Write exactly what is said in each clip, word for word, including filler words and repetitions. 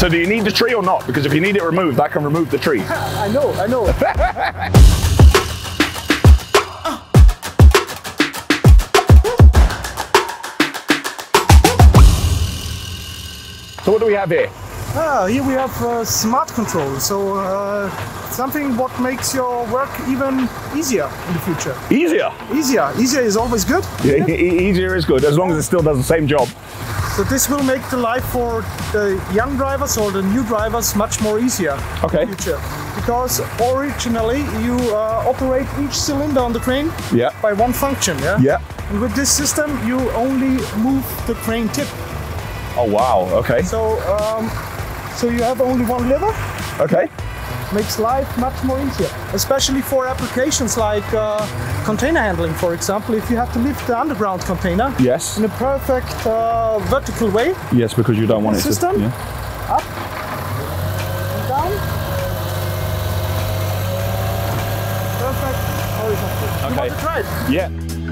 So do you need the tree or not? Because if you need it removed, I can remove the tree. I know, I know. So what do we have here? Ah, here we have uh, smart control. So uh, something what makes your work even easier in the future. Easier? Easier. Easier is always good. Yeah, e easier is good, as long as it still does the same job. So this will make the life for the young drivers or the new drivers much more easier okay. in the future. Because originally you uh, operate each cylinder on the crane yeah. by one function. Yeah. Yeah. And with this system you only move the crane tip. Oh wow, okay. So, um, so you have only one lever. Okay. Makes life much more easier, especially for applications like uh, container handling, for example. If you have to lift the underground container yes. in a perfect uh, vertical way. Yes, because you don't want it to. System yeah. up and down. Perfect horizontal. Okay. You want to try it? Yeah.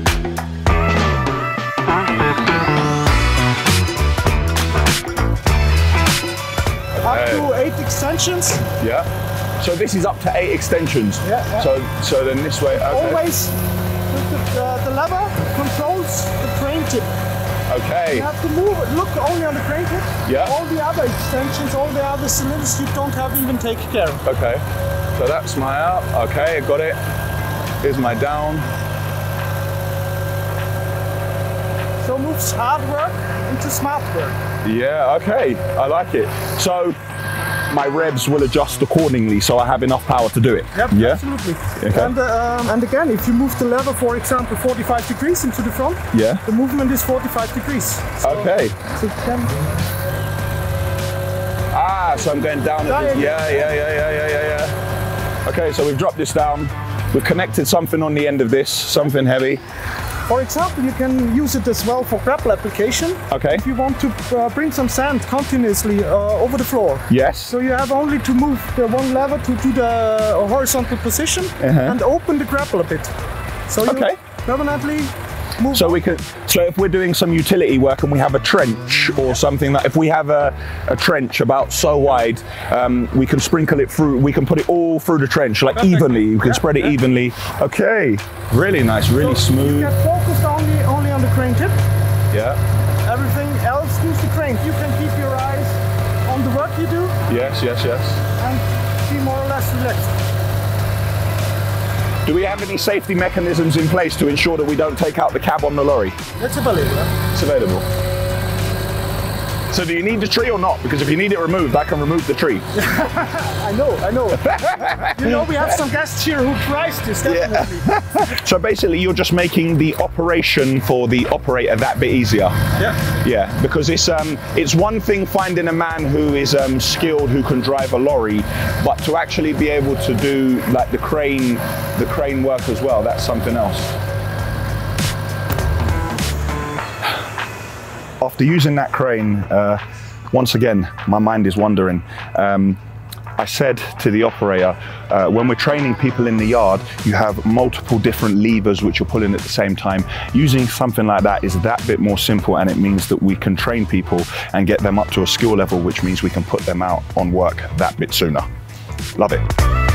Up to eight extensions. Yeah. So this is up to eight extensions. Yeah. yeah. So so then this way. Okay. Always the, uh, the lever controls the crane tip. Okay. You have to move. Look only on the crane tip. Yeah. All the other extensions, all the other cylinders, you don't have even take care of. Okay. So that's my up. Okay, I got it. Here's my down. So moves hard work into smart work. Yeah, okay, I like it. So my revs will adjust accordingly, so I have enough power to do it. Yep, yeah? absolutely. Okay. And, uh, um, and again, if you move the lever, for example, forty-five degrees into the front, yeah, the movement is forty-five degrees. So, okay. So can... Ah, so I'm going down. Yeah, yeah, yeah, yeah, yeah, yeah, yeah, yeah. Okay, so we've dropped this down. We've connected something on the end of this, something heavy. For example, you can use it as well for grapple application. Okay. If you want to uh, bring some sand continuously uh, over the floor. Yes. So you have only to move the one lever to, to the horizontal position uh-huh. and open the grapple a bit. So you okay. permanently move So on. we can. So if we're doing some utility work and we have a trench or something, that if we have a, a trench about so wide, um, we can sprinkle it through. We can put it all through the trench, like Perfect. evenly. We can yeah, spread it yeah. evenly. Okay. Really nice. Really so smooth. You get focused only only on the crane tip. Yeah. Everything else use the crane. You can keep your eyes on the work you do. Yes. Yes. Yes. And be more or less relaxed. Do we have any safety mechanisms in place to ensure that we don't take out the cab on the lorry? It's available. It's available. So do you need the tree or not? Because if you need it removed, I can remove the tree. I know, I know. You know, we have some guests here who tries this, definitely. Yeah. So basically, you're just making the operation for the operator that bit easier. Yeah. Yeah, because it's um, it's one thing finding a man who is um, skilled, who can drive a lorry, but to actually be able to do like the crane, the crane work as well, that's something else. After using that crane, uh, once again, my mind is wandering. Um, I said to the operator, uh, when we're training people in the yard, you have multiple different levers which you're pulling at the same time. Using something like that is that bit more simple, and it means that we can train people and get them up to a skill level, which means we can put them out on work that bit sooner. Love it.